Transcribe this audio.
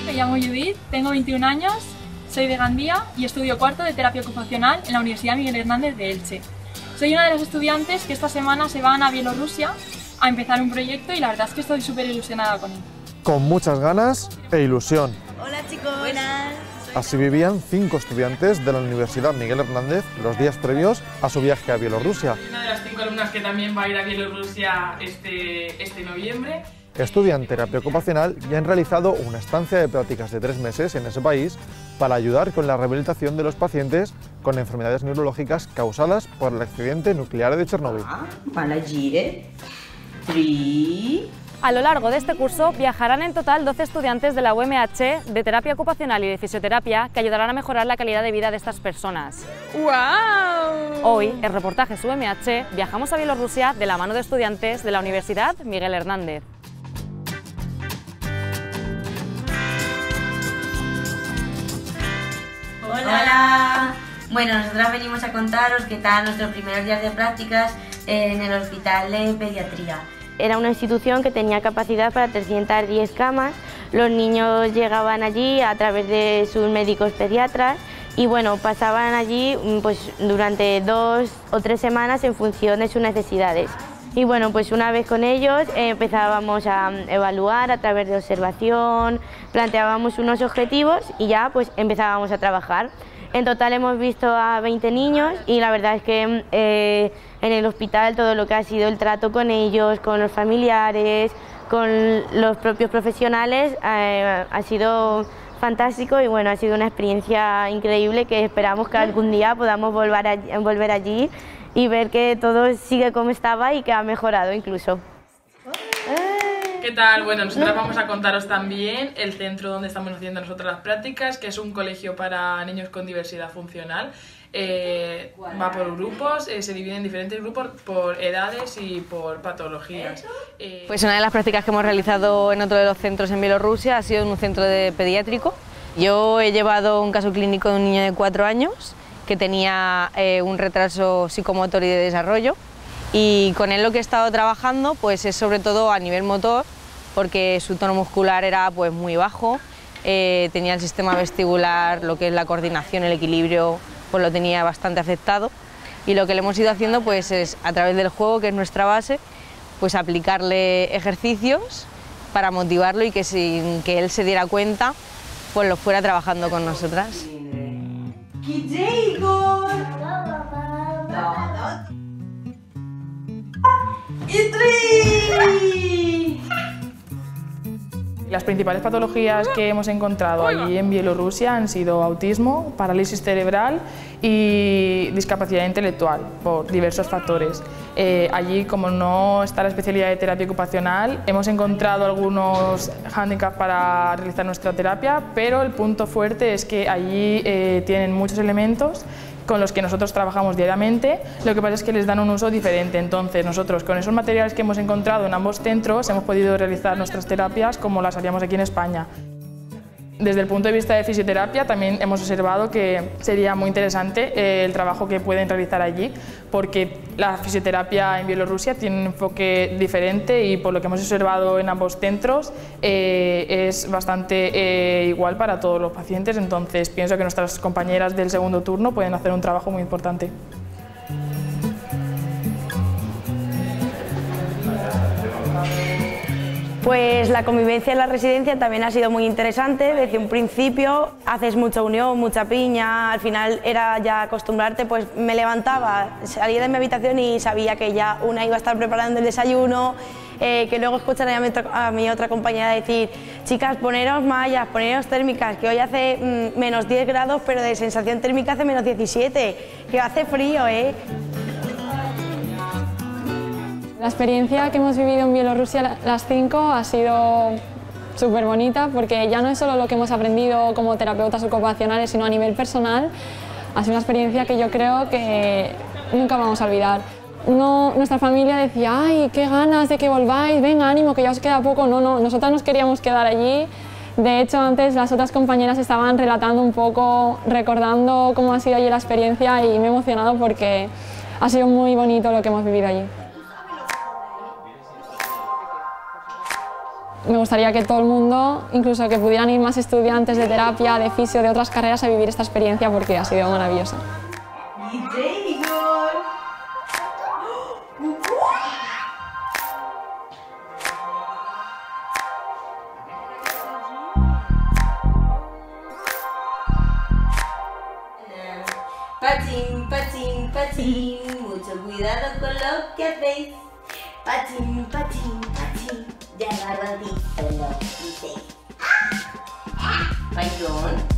me llamo Judith, tengo 21 años, soy de Gandía y estudio cuarto de terapia ocupacional en la Universidad Miguel Hernández de Elche. Soy una de las estudiantes que esta semana se van a Bielorrusia a empezar un proyecto y la verdad es que estoy súper ilusionada con él. Con muchas ganas e ilusión. Hola chicos. Buenas. Así vivían 5 estudiantes de la Universidad Miguel Hernández los días previos a su viaje a Bielorrusia. Una de las 5 alumnas que también va a ir a Bielorrusia este noviembre. Estudian terapia ocupacional y han realizado una estancia de prácticas de 3 meses en ese país para ayudar con la rehabilitación de los pacientes con enfermedades neurológicas causadas por el accidente nuclear de Chernóbil. A lo largo de este curso viajarán en total 12 estudiantes de la UMH de terapia ocupacional y de fisioterapia que ayudarán a mejorar la calidad de vida de estas personas. ¡Wow! Hoy, en Reportajes UMH, viajamos a Bielorrusia de la mano de estudiantes de la Universidad Miguel Hernández. Hola. Bueno, nosotras venimos a contaros qué tal nuestros primeros días de prácticas en el Hospital de Pediatría. Era una institución que tenía capacidad para 310 camas. Los niños llegaban allí a través de sus médicos pediatras y bueno, pasaban allí pues, durante 2 o 3 semanas en función de sus necesidades. Y bueno, pues una vez con ellos empezábamos a evaluar a través de observación, planteábamos unos objetivos y ya pues empezábamos a trabajar. En total hemos visto a 20 niños y la verdad es que en el hospital todo lo que ha sido el trato con ellos, con los familiares, con los propios profesionales ha sido fantástico y bueno, ha sido una experiencia increíble que esperamos que algún día podamos volver allí y ver que todo sigue como estaba y que ha mejorado incluso. ¿Qué tal? Bueno, nosotros vamos a contaros también el centro donde estamos haciendo nosotras las prácticas, que es un colegio para niños con diversidad funcional. Va por grupos, se divide en diferentes grupos por edades y por patologías. Pues una de las prácticas que hemos realizado en otro de los centros en Bielorrusia ha sido en un centro de pediátrico. Yo he llevado un caso clínico de un niño de 4 años que tenía un retraso psicomotor y de desarrollo. Y con él lo que he estado trabajando pues es sobre todo a nivel motor, porque su tono muscular era pues muy bajo, tenía el sistema vestibular, lo que es la coordinación, el equilibrio, pues lo tenía bastante afectado. Y lo que le hemos ido haciendo pues es a través del juego, que es nuestra base, pues aplicarle ejercicios para motivarlo y que sin que él se diera cuenta pues lo fuera trabajando con nosotras. Las principales patologías que hemos encontrado allí en Bielorrusia han sido autismo, parálisis cerebral y discapacidad intelectual, por diversos factores. Allí, como no está la especialidad de terapia ocupacional, hemos encontrado algunos hándicaps para realizar nuestra terapia, pero el punto fuerte es que allí tienen muchos elementos con los que nosotros trabajamos diariamente, lo que pasa es que les dan un uso diferente. Entonces nosotros con esos materiales que hemos encontrado en ambos centros hemos podido realizar nuestras terapias como las haríamos aquí en España. Desde el punto de vista de fisioterapia también hemos observado que sería muy interesante el trabajo que pueden realizar allí, porque la fisioterapia en Bielorrusia tiene un enfoque diferente y por lo que hemos observado en ambos centros es bastante igual para todos los pacientes, entonces pienso que nuestras compañeras del segundo turno pueden hacer un trabajo muy importante. Pues la convivencia en la residencia también ha sido muy interesante. Desde un principio haces mucha unión, mucha piña, al final era ya acostumbrarte, pues me levantaba, salía de mi habitación y sabía que ya una iba a estar preparando el desayuno, que luego escucharía a mi otra compañera decir: chicas, poneros mallas, poneros térmicas, que hoy hace menos 10 grados, pero de sensación térmica hace menos 17, que hace frío, ¿eh? La experiencia que hemos vivido en Bielorrusia las 5 ha sido súper bonita, porque ya no es solo lo que hemos aprendido como terapeutas ocupacionales, sino a nivel personal. Ha sido una experiencia que yo creo que nunca vamos a olvidar. Nuestra familia decía: ¡ay, qué ganas de que volváis! Venga, ánimo, que ya os queda poco. No, nosotras nos queríamos quedar allí. De hecho, antes las otras compañeras estaban relatando un poco, recordando cómo ha sido allí la experiencia, y me he emocionado porque ha sido muy bonito lo que hemos vivido allí. me gustaría que todo el mundo, incluso que pudieran ir más estudiantes de terapia, de fisio, de otras carreras a vivir esta experiencia porque ha sido maravillosa. Pachín, pachín, pachín, mucho cuidado con lo que hacéis. Pachín, pachín, pachín, ya agarradito lo hice. Perdón.